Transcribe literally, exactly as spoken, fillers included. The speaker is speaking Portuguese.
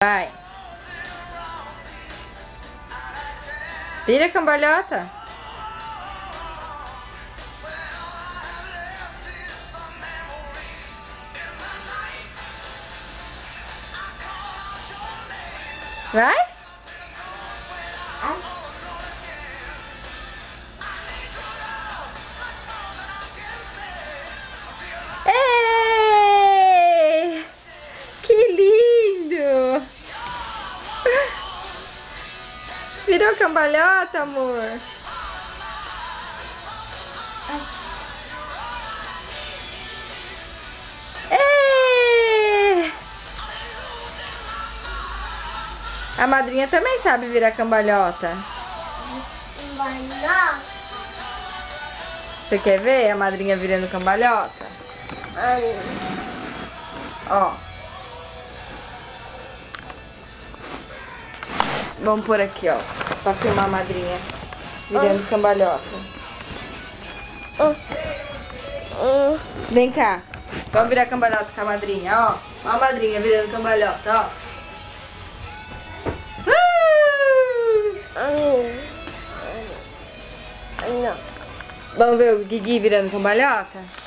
Vai. Vira cambalhota. Vai. Ei! Que lindo! Virou cambalhota, amor. Ei! A madrinha também sabe virar cambalhota. Você quer ver a madrinha virando cambalhota? Ó. Vamos por aqui, ó. Pra filmar a madrinha virando cambalhota. Vem cá. Vamos virar cambalhota com a madrinha, ó. Ó a madrinha virando cambalhota, ó. Vamos ver o Guigui virando cambalhota?